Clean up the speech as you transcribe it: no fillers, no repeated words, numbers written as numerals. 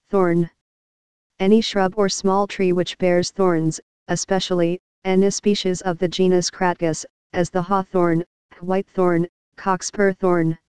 Thorn. Any shrub or small tree which bears thorns, especially, any species of the genus Crataegus, as the hawthorn, whitethorn, cockspur thorn.